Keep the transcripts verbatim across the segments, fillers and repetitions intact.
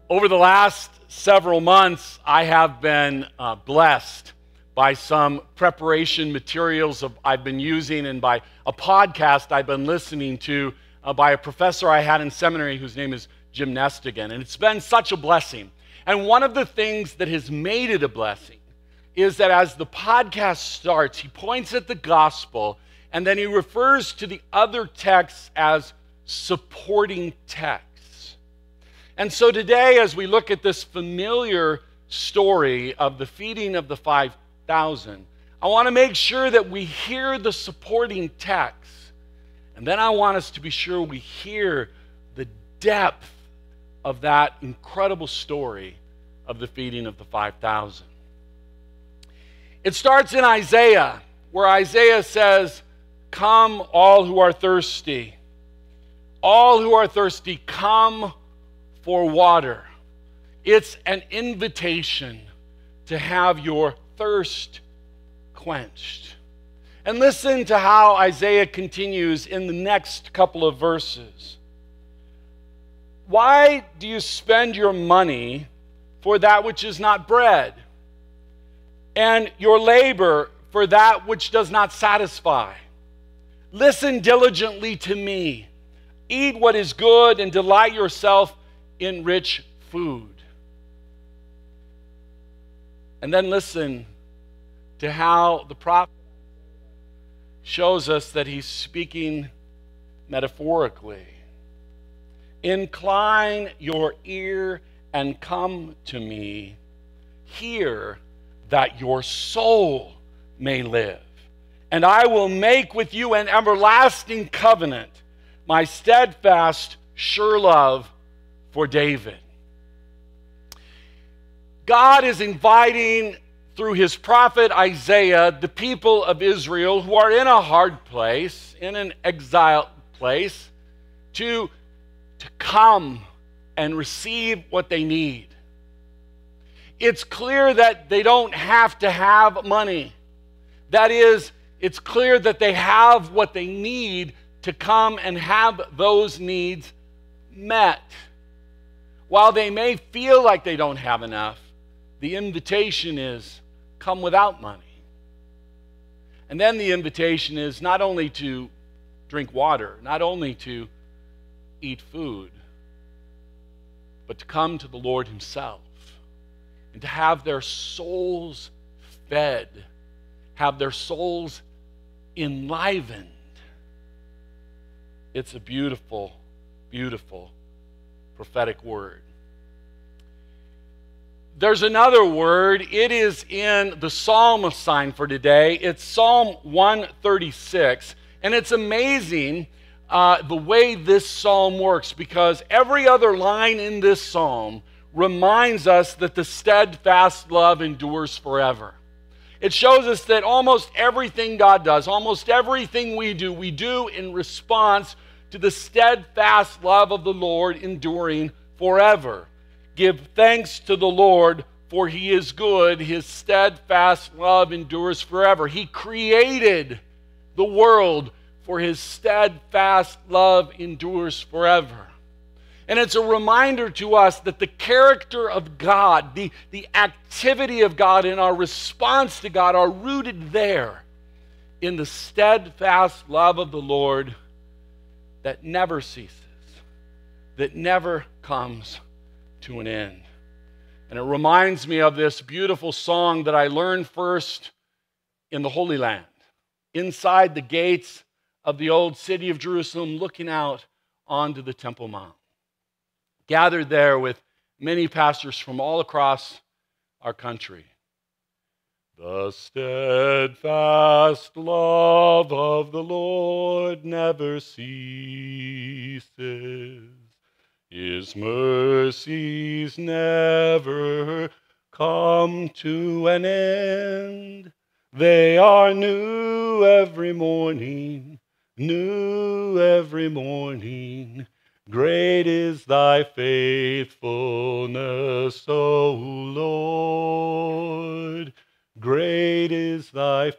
Over the last several months, I have been uh, blessed by some preparation materials of, I've been using and by a podcast I've been listening to uh, by a professor I had in seminary whose name is Jim Nestigan. And it's been such a blessing. And one of the things that has made it a blessing is that as the podcast starts, he points at the gospel and then he refers to the other texts as supporting texts. And so today, as we look at this familiar story of the feeding of the five thousand, I want to make sure that we hear the supporting text. And then I want us to be sure we hear the depth of that incredible story of the feeding of the five thousand. It starts in Isaiah, where Isaiah says, "Come, all who are thirsty. All who are thirsty, come for water." It's an invitation to have your thirst quenched. And listen to how Isaiah continues in the next couple of verses. "Why do you spend your money for that which is not bread, and your labor for that which does not satisfy? Listen diligently to me. Eat what is good and delight yourself in rich food." And then listen to how the prophet shows us that he's speaking metaphorically. "Incline your ear and come to me. Hear that your soul may live. And I will make with you an everlasting covenant, my steadfast, sure love for David." God is inviting, through his prophet Isaiah, the people of Israel who are in a hard place, in an exiled place, to, to come and receive what they need. It's clear that they don't have to have money. That is, it's clear that they have what they need to come and have those needs met. While they may feel like they don't have enough, the invitation is, come without money. And then the invitation is not only to drink water, not only to eat food, but to come to the Lord himself and to have their souls fed, have their souls enlivened. It's a beautiful, beautiful prophetic word. There's another word. It is in the psalm assigned for today. It's Psalm one thirty-six. And it's amazing uh, the way this psalm works, because every other line in this psalm reminds us that the steadfast love endures forever. It shows us that almost everything God does, almost everything we do, we do in response to the steadfast love of the Lord enduring forever. "Give thanks to the Lord, for he is good. His steadfast love endures forever." He created the world, for his steadfast love endures forever. And it's a reminder to us that the character of God, the, the activity of God, and our response to God are rooted there in the steadfast love of the Lord that never ceases, that never comes to an end. And it reminds me of this beautiful song that I learned first in the Holy Land, inside the gates of the old city of Jerusalem, looking out onto the Temple Mount, gathered there with many pastors from all across our country. "The steadfast love of the Lord never ceases. His mercies never come to an end. They are new every morning, new every morning. Great is thy faithfulness, O Lord. Great is thy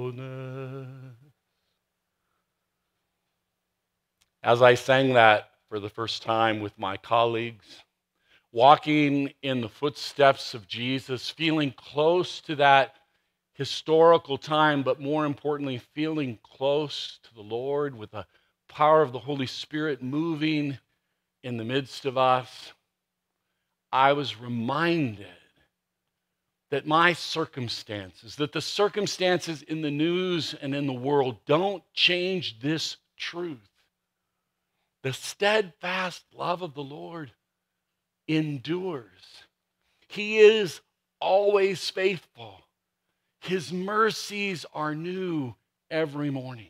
faithfulness." As I sang that for the first time with my colleagues, walking in the footsteps of Jesus, feeling close to that historical time, but more importantly, feeling close to the Lord with the power of the Holy Spirit moving in the midst of us. I was reminded that my circumstances, that the circumstances in the news and in the world don't change this truth. The steadfast love of the Lord endures. He is always faithful. His mercies are new every morning.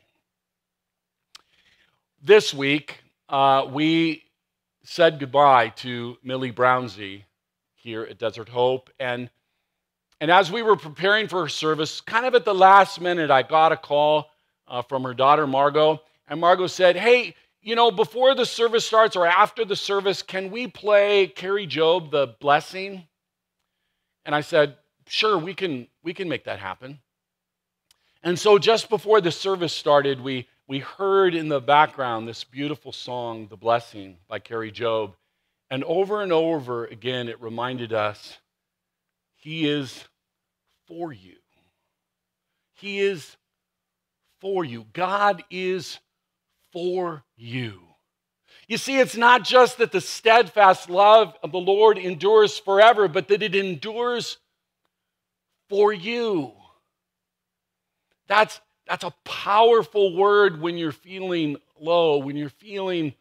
This week, uh, we said goodbye to Millie Brownsey here at Desert Hope, and And as we were preparing for her service, kind of at the last minute, I got a call uh, from her daughter, Margot. And Margot said, hey, you know, before the service starts or after the service, can we play Carrie Job, The Blessing? And I said, sure, we can, we can make that happen. And so just before the service started, we, we heard in the background this beautiful song, The Blessing by Carrie Job. And over and over again, it reminded us, He is for you. He is for you. God is for you. You see, it's not just that the steadfast love of the Lord endures forever, but that it endures for you. That's, that's a powerful word when you're feeling low, when you're feeling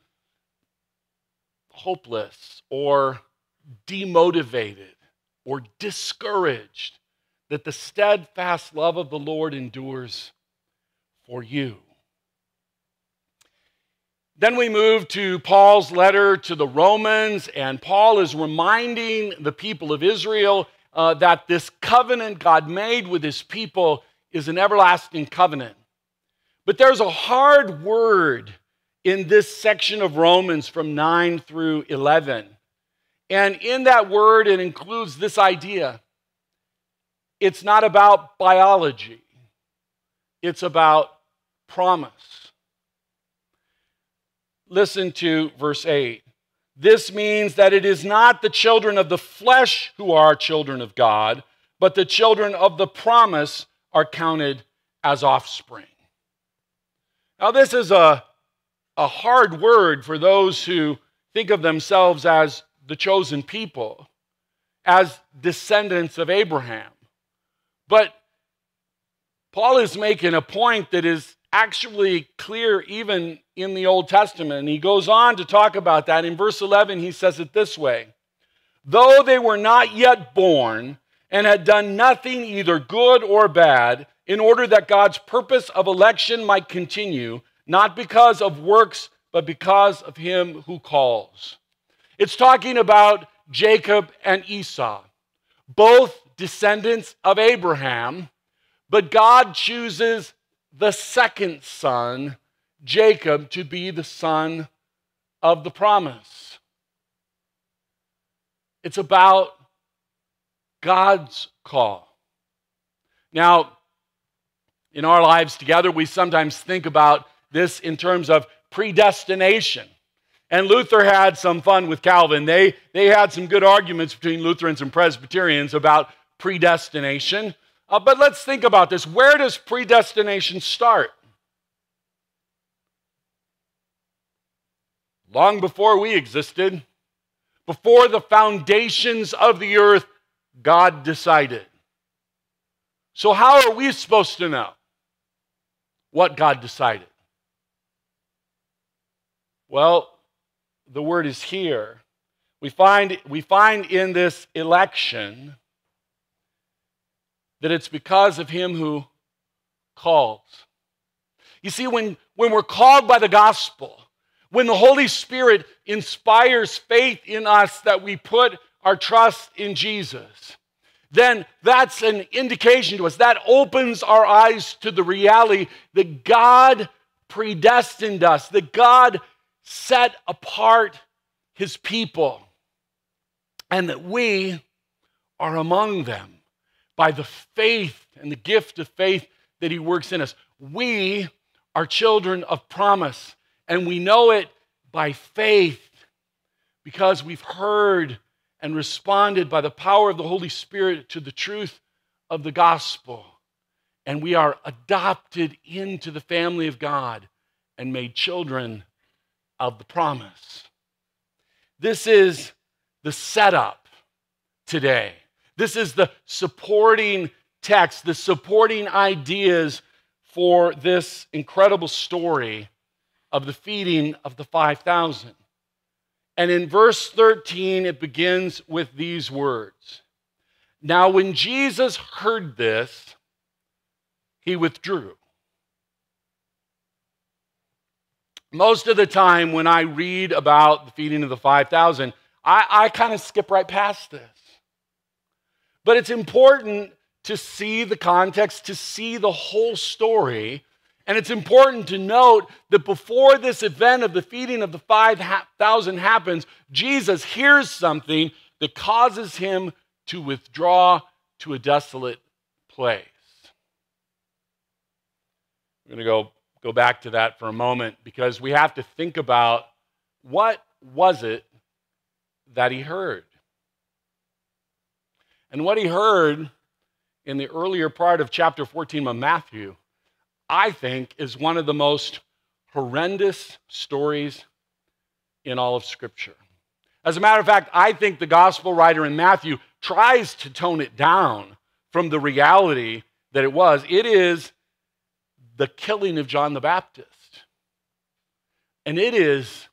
hopeless or demotivated or discouraged, that the steadfast love of the Lord endures for you. Then we move to Paul's letter to the Romans, and Paul is reminding the people of Israel uh, that this covenant God made with his people is an everlasting covenant. But there's a hard word in this section of Romans from nine through eleven. And in that word, it includes this idea. It's not about biology. It's about promise. Listen to verse eight. This means that it is not the children of the flesh who are children of God, but the children of the promise are counted as offspring. Now, this is a, a hard word for those who think of themselves as the chosen people, as descendants of Abraham. But Paul is making a point that is actually clear even in the Old Testament. And he goes on to talk about that. In verse eleven, he says it this way. Though they were not yet born and had done nothing either good or bad, in order that God's purpose of election might continue, not because of works, but because of him who calls. It's talking about Jacob and Esau, both descendants of Abraham, but God chooses the second son, Jacob, to be the son of the promise. It's about God's call. Now, in our lives together, we sometimes think about this in terms of predestination. And Luther had some fun with Calvin. They, they had some good arguments between Lutherans and Presbyterians about predestination. Uh, but let's think about this. Where does predestination start? Long before we existed, before the foundations of the earth, God decided. So how are we supposed to know what God decided? Well, the word is here. We find, we find in this election that it's because of him who calls. You see, when, when we're called by the gospel, when the Holy Spirit inspires faith in us that we put our trust in Jesus, then that's an indication to us. That opens our eyes to the reality that God predestined us, that God set apart his people, and that we are among them by the faith and the gift of faith that he works in us. We are children of promise, and we know it by faith, because we've heard and responded by the power of the Holy Spirit to the truth of the gospel. And we are adopted into the family of God and made children of the promise. This is the setup today. This is the supporting text, the supporting ideas for this incredible story of the feeding of the five thousand. And in verse thirteen, it begins with these words. Now, when Jesus heard this, he withdrew. Most of the time when I read about the feeding of the five thousand, I, I kind of skip right past this. But it's important to see the context, to see the whole story. And it's important to note that before this event of the feeding of the five thousand happens, Jesus hears something that causes him to withdraw to a desolate place. We're going to go, go back to that for a moment, because we have to think about what was it that he heard. And what he heard in the earlier part of chapter fourteen of Matthew, I think, is one of the most horrendous stories in all of Scripture. As a matter of fact, I think the gospel writer in Matthew tries to tone it down from the reality that it was. It is the killing of John the Baptist. And it is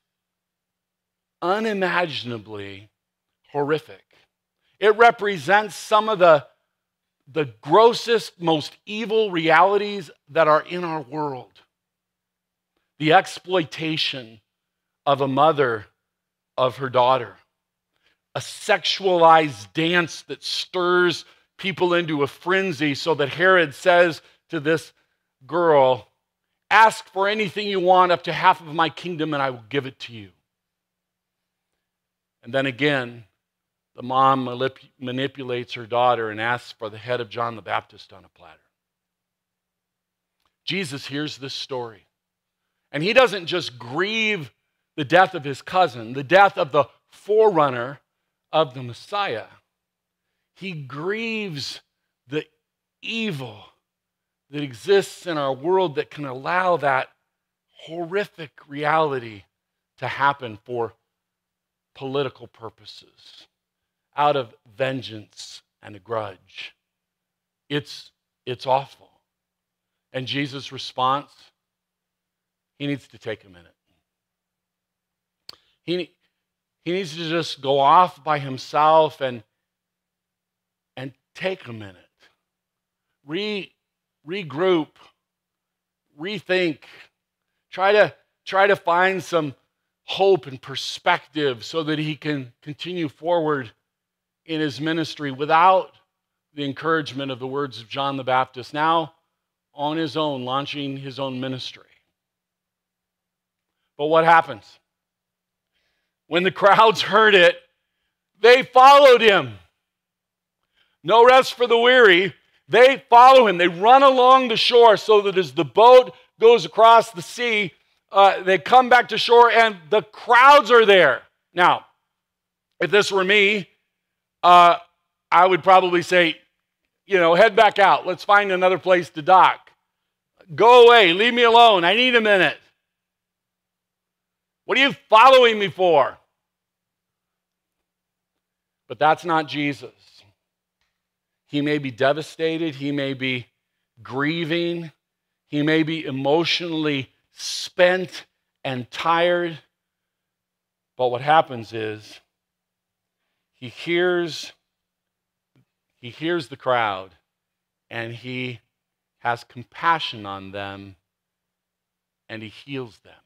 unimaginably horrific. It represents some of the, the grossest, most evil realities that are in our world. The exploitation of a mother of her daughter. A sexualized dance that stirs people into a frenzy so that Herod says to this girl, ask for anything you want, up to half of my kingdom, and I will give it to you. And then again, the mom manip- manipulates her daughter and asks for the head of John the Baptist on a platter. Jesus hears this story. And he doesn't just grieve the death of his cousin, the death of the forerunner of the Messiah. He grieves the evil that exists in our world that can allow that horrific reality to happen for political purposes, out of vengeance and a grudge. It's, it's awful. And Jesus' response, he needs to take a minute. He, he needs to just go off by himself and, and take a minute. Re, regroup, rethink, try to, try to find some hope and perspective so that he can continue forward in his ministry without the encouragement of the words of John the Baptist, now on his own, launching his own ministry. But what happens? When the crowds heard it, they followed him. No rest for the weary. They follow him. They run along the shore so that as the boat goes across the sea, uh, they come back to shore and the crowds are there. Now, if this were me, uh, I would probably say, you know, head back out. Let's find another place to dock. Go away. Leave me alone. I need a minute. What are you following me for? But that's not Jesus. He may be devastated. He may be grieving. He may be emotionally spent and tired. But what happens is he hears, he hears the crowd and he has compassion on them and he heals them.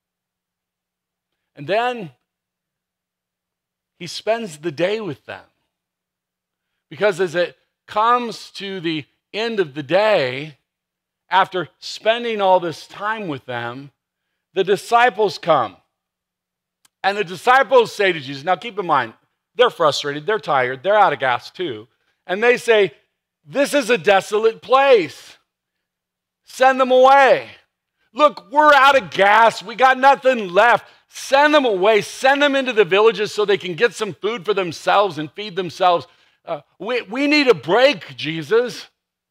And then he spends the day with them. Because as it comes to the end of the day, after spending all this time with them, the disciples come. And the disciples say to Jesus, now keep in mind, they're frustrated, they're tired, they're out of gas too. And they say, this is a desolate place. Send them away. Look, we're out of gas. We got nothing left. Send them away. Send them into the villages so they can get some food for themselves and feed themselves. Uh, we, we need a break, Jesus.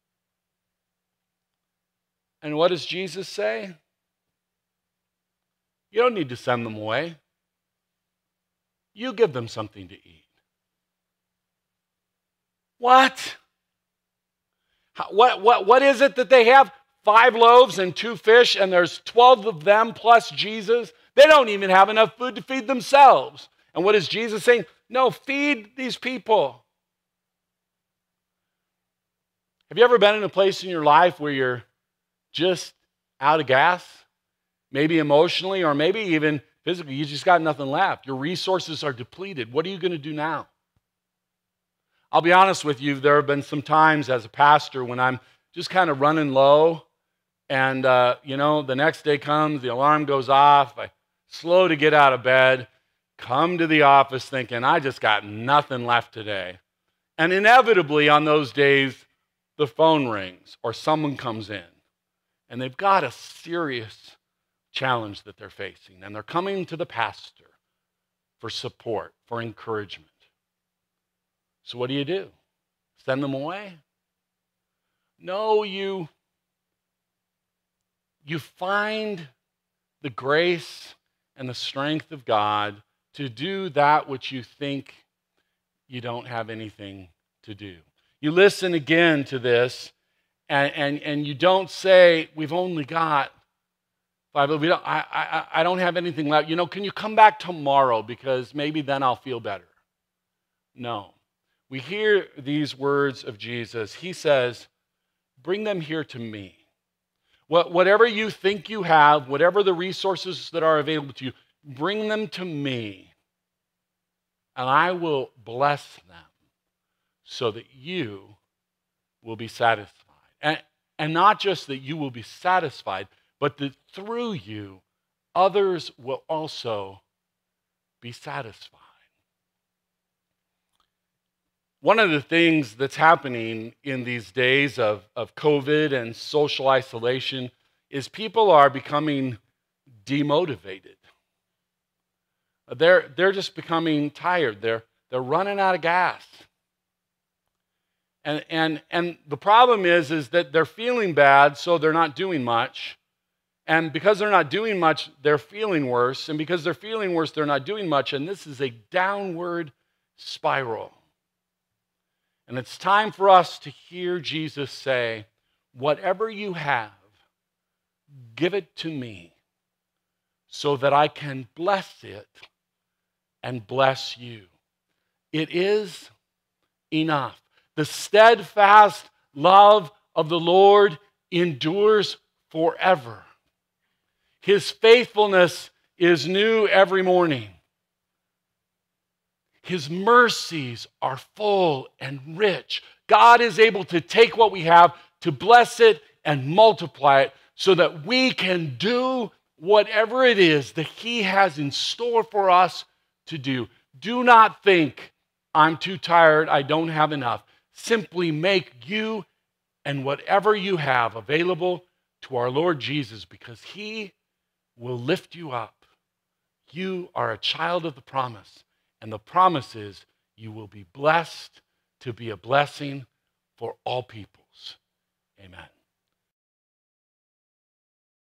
And what does Jesus say? You don't need to send them away. You give them something to eat. What? What, what, what is it that they have? Five loaves and two fish, and there's twelve of them plus Jesus. They don't even have enough food to feed themselves. And what is Jesus saying? No, feed these people. Have you ever been in a place in your life where you're just out of gas? Maybe emotionally or maybe even physically, you just got nothing left. Your resources are depleted. What are you going to do now? I'll be honest with you, there have been some times as a pastor when I'm just kind of running low, and, uh, you know, the next day comes, the alarm goes off, I slow to get out of bed, come to the office thinking, I just got nothing left today. And inevitably on those days, the phone rings or someone comes in, and they've got a serious challenge that they're facing, and they're coming to the pastor for support, for encouragement. So what do you do? Send them away? No, you, you find the grace and the strength of God to do that which you think you don't have anything to do. You listen again to this, and, and, and you don't say, we've only got five, we don't, I, I, I don't have anything left. You know, can you come back tomorrow because maybe then I'll feel better? No. We hear these words of Jesus. He says, bring them here to me. What, whatever you think you have, whatever the resources that are available to you, bring them to me, and I will bless them so that you will be satisfied. And, and not just that you will be satisfied, but that through you, others will also be satisfied. One of the things that's happening in these days of, of COVID and social isolation is people are becoming demotivated. They're, they're just becoming tired. They're, they're running out of gas. And, and, and the problem is, is that they're feeling bad, so they're not doing much. And because they're not doing much, they're feeling worse. And because they're feeling worse, they're not doing much. And this is a downward spiral. And it's time for us to hear Jesus say, whatever you have, give it to me so that I can bless it and bless you. It is enough. The steadfast love of the Lord endures forever. His faithfulness is new every morning. His mercies are full and rich. God is able to take what we have, to bless it and multiply it so that we can do whatever it is that He has in store for us to do. Do not think, I'm too tired, I don't have enough. Simply make you and whatever you have available to our Lord Jesus, because He will lift you up. You are a child of the promise. And the promise is you will be blessed to be a blessing for all peoples. Amen.